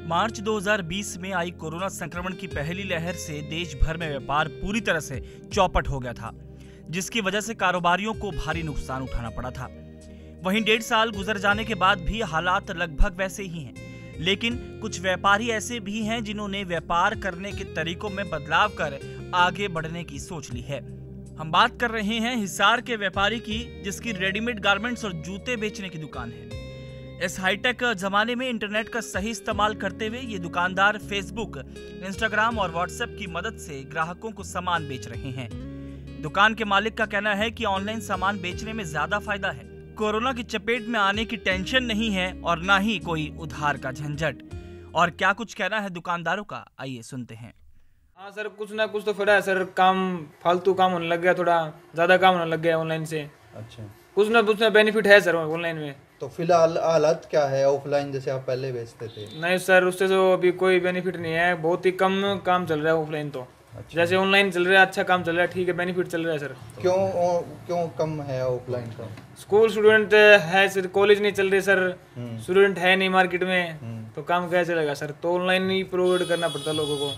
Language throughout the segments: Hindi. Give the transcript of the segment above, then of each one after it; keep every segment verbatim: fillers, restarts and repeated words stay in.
मार्च दो हज़ार बीस में आई कोरोना संक्रमण की पहली लहर से देश भर में व्यापार पूरी तरह से चौपट हो गया था, जिसकी वजह से कारोबारियों को भारी नुकसान उठाना पड़ा था। वहीं डेढ़ साल गुजर जाने के बाद भी हालात लगभग वैसे ही हैं, लेकिन कुछ व्यापारी ऐसे भी हैं जिन्होंने व्यापार करने के तरीकों में बदलाव कर आगे बढ़ने की सोच ली है। हम बात कर रहे हैं हिसार के व्यापारी की, जिसकी रेडीमेड गारमेंट्स और जूते बेचने की दुकान है। इस हाईटेक जमाने में इंटरनेट का सही इस्तेमाल करते हुए ये दुकानदार फेसबुक, इंस्टाग्राम और व्हाट्सएप की मदद से ग्राहकों को सामान बेच रहे हैं। दुकान के मालिक का कहना है कि ऑनलाइन सामान बेचने में ज्यादा फायदा है। कोरोना की चपेट में आने की टेंशन नहीं है और ना ही कोई उधार का झंझट। और क्या कुछ कहना है दुकानदारों का, आइए सुनते हैं। हाँ सर, कुछ ना कुछ तो फायदा है सर। काम फालतू काम होने लग गया, थोड़ा ज्यादा काम होने लग गया ऑनलाइन से। अच्छा, कुछ ना कुछ बेनिफिट है सर ऑनलाइन में। तो फिलहाल हालत क्या है ऑफलाइन जैसे आप पहले बेचते थे? नहीं सर, उससे तो अभी कोई बेनिफिट नहीं है, बहुत ही कम काम चल रहा है ऑफलाइन तो। अच्छा। जैसे ऑनलाइन चल रहा है, अच्छा काम चल रहा है, ठीक है, बेनिफिट चल रहा है सर। क्यों क्यों कम है ऑफलाइन का? स्कूल स्टूडेंट है सर, कॉलेज नहीं चल रही सर, स्टूडेंट है नहीं मार्केट में, तो काम कैसे चलेगा सर? तो ऑनलाइन ही प्रोवाइड करना पड़ता लोगों को।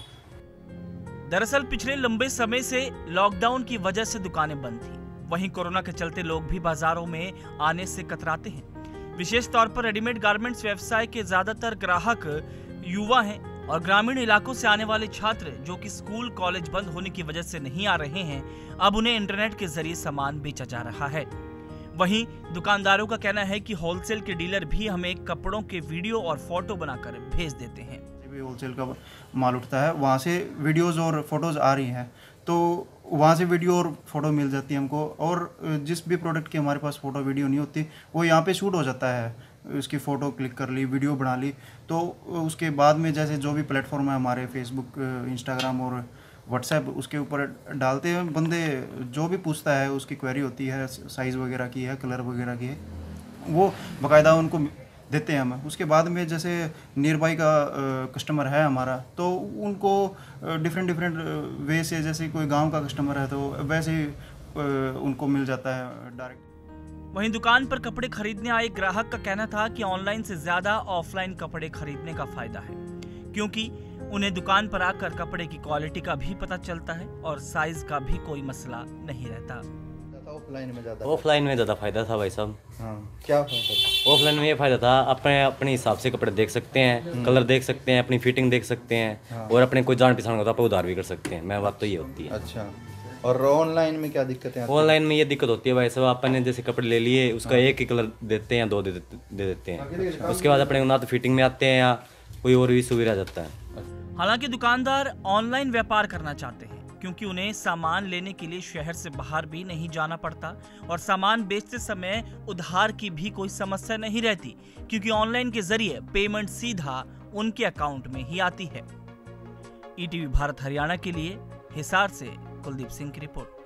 दरअसल पिछले लंबे समय से लॉकडाउन की वजह से दुकानें बंद थी। वहीं कोरोना के चलते लोग भी बाजारों में आने से कतराते हैं। विशेष तौर पर रेडीमेड गारमेंट्स व्यवसाय के ज्यादातर ग्राहक युवा हैं और ग्रामीण इलाकों से आने वाले छात्र, जो कि स्कूल कॉलेज बंद होने की वजह से नहीं आ रहे हैं, अब उन्हें इंटरनेट के जरिए सामान बेचा जा रहा है। वहीं दुकानदारों का कहना है कि होलसेल के डीलर भी हमें कपड़ों के वीडियो और फोटो बनाकर भेज देते हैं। होलसेल का माल उठता है, वहाँ से वीडियोस और फोटोज आ रही हैं, तो वहाँ से वीडियो और फोटो मिल जाती है हमको। और जिस भी प्रोडक्ट की हमारे पास फोटो वीडियो नहीं होती, वो यहाँ पे शूट हो जाता है। उसकी फ़ोटो क्लिक कर ली, वीडियो बना ली, तो उसके बाद में जैसे जो भी प्लेटफॉर्म है हमारे फेसबुक, इंस्टाग्राम और व्हाट्सएप, उसके ऊपर डालते हैं। बंदे जो भी पूछता है, उसकी क्वेरी होती है, साइज़ वगैरह की है, कलर वगैरह की है, वो बाकायदा उनको देते हैं हम। उसके बाद में जैसे नियर बाई का कस्टमर है हमारा, तो उनको डिफरेंट डिफरेंट वे से, जैसे कोई गांव का कस्टमर है तो वैसे ही उनको मिल जाता है डायरेक्ट। वहीं दुकान पर कपड़े खरीदने आए ग्राहक का कहना था कि ऑनलाइन से ज्यादा ऑफलाइन कपड़े खरीदने का फायदा है, क्योंकि उन्हें दुकान पर आकर कपड़े की क्वालिटी का भी पता चलता है और साइज का भी कोई मसला नहीं रहता। ऑफलाइन में ज़्यादा ऑफलाइन में ज़्यादा फायदा था भाई साहब। हाँ, क्या फायदा था? ऑफलाइन में ये फायदा था, अपने अपने हिसाब से कपड़े देख सकते हैं, कलर देख सकते हैं, अपनी फिटिंग देख सकते हैं। हाँ। और अपने कोई जान पहचान होता है, आप उधार भी कर सकते हैं। मैं बात तो ये होती है। अच्छा, और ऑनलाइन में क्या दिक्कतें आती हैं? ऑनलाइन में ये दिक्कत होती है भाई साहब, अपने जैसे कपड़े ले लिए, उसका हाँ। एक ही कलर देते हैं, दो दे देते, दे देते हैं। उसके बाद अपने ना तो फिटिंग में आते हैं या कोई और भी सुविधा जाता है। हालांकि दुकानदार ऑनलाइन व्यापार करना चाहते हैं, क्योंकि उन्हें सामान लेने के लिए शहर से बाहर भी नहीं जाना पड़ता और सामान बेचते समय उधार की भी कोई समस्या नहीं रहती, क्योंकि ऑनलाइन के जरिए पेमेंट सीधा उनके अकाउंट में ही आती है। ईटीवी भारत हरियाणा के लिए हिसार से कुलदीप सिंह की रिपोर्ट।